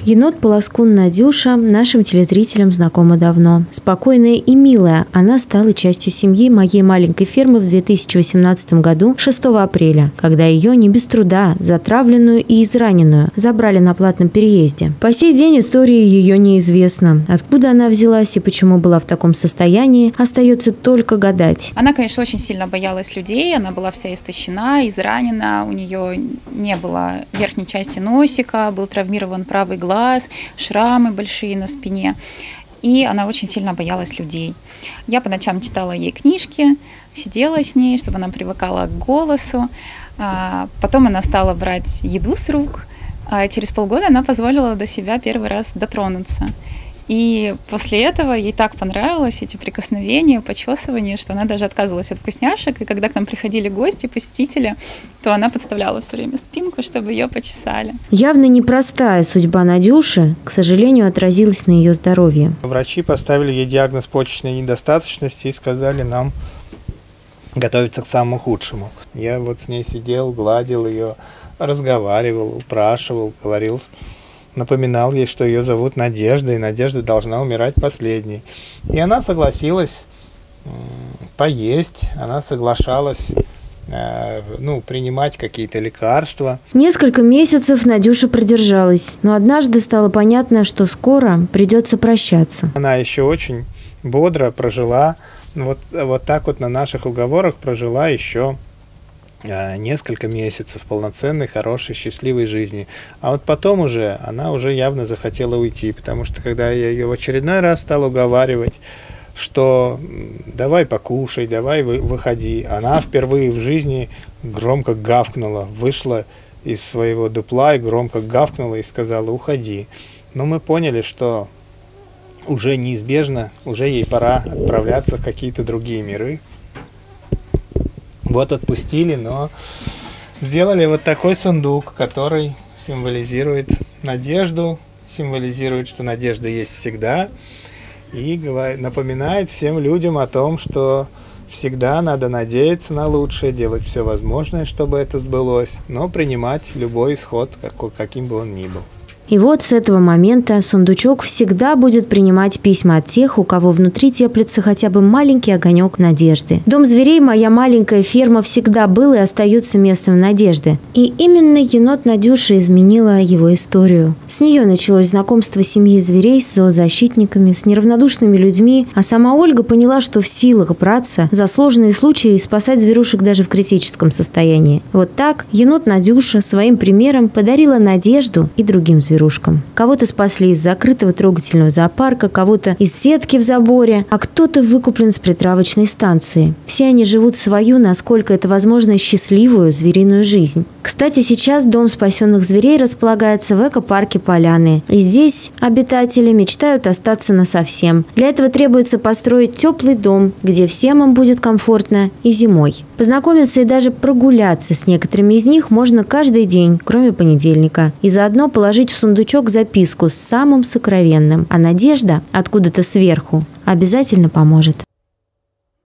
Енот-полоскун Надюша нашим телезрителям знакома давно. Спокойная и милая, она стала частью семьи моей маленькой фермы в 2018 году 6 апреля, когда ее не без труда, затравленную и израненную, забрали на платном переезде. По сей день история ее неизвестна. Откуда она взялась и почему была в таком состоянии, остается только гадать. Она, конечно, очень сильно боялась людей, она была вся истощена, изранена, у нее не было верхней части носика, был травмирован правый глаз, шрамы большие на спине, и она очень сильно боялась людей. Я по ночам читала ей книжки, сидела с ней, чтобы она привыкала к голосу. Потом она стала брать еду с рук, а через полгода она позволила до себя первый раз дотронуться. И после этого ей так понравилось эти прикосновения, почесывания, что она даже отказывалась от вкусняшек. И когда к нам приходили гости, посетители, то она подставляла все время спинку, чтобы ее почесали. Явно непростая судьба Надюши, к сожалению, отразилась на ее здоровье. Врачи поставили ей диагноз почечной недостаточности и сказали нам готовиться к самому худшему. Я вот с ней сидел, гладил ее, разговаривал, упрашивал, говорил, напоминал ей, что ее зовут Надежда, и Надежда должна умирать последней. И она согласилась поесть, она соглашалась принимать какие-то лекарства. Несколько месяцев Надюша продержалась, но однажды стало понятно, что скоро придется прощаться. Она еще очень бодро прожила, вот так вот на наших уговорах прожила еще несколько месяцев полноценной, хорошей, счастливой жизни. А вот потом уже она уже явно захотела уйти, потому что когда я ее в очередной раз стал уговаривать, что давай покушай, давай выходи, она впервые в жизни громко гавкнула, вышла из своего дупла и громко гавкнула и сказала: уходи. Но мы поняли, что уже неизбежно, уже ей пора отправляться в какие-то другие миры. Вот отпустили, но сделали вот такой сундук, который символизирует надежду, символизирует, что надежда есть всегда, и напоминает всем людям о том, что всегда надо надеяться на лучшее, делать все возможное, чтобы это сбылось, но принимать любой исход, каким бы он ни был. И вот с этого момента сундучок всегда будет принимать письма от тех, у кого внутри теплится хотя бы маленький огонек надежды. Дом зверей «Моя маленькая ферма» всегда был и остается местом надежды. И именно енот Надюша изменила его историю. С нее началось знакомство семьи зверей с зоозащитниками, с неравнодушными людьми, а сама Ольга поняла, что в силах браться за сложные случаи и спасать зверушек даже в критическом состоянии. Вот так енот Надюша своим примером подарила надежду и другим зверушкам. Кого-то спасли из закрытого трогательного зоопарка, кого-то из сетки в заборе, а кто-то выкуплен с притравочной станции. Все они живут свою, насколько это возможно, счастливую звериную жизнь. Кстати, сейчас дом спасенных зверей располагается в экопарке Поляны. И здесь обитатели мечтают остаться насовсем. Для этого требуется построить теплый дом, где всем им будет комфортно и зимой. Познакомиться и даже прогуляться с некоторыми из них можно каждый день, кроме понедельника. И заодно положить в сундучок записку с самым сокровенным. А надежда откуда-то сверху обязательно поможет.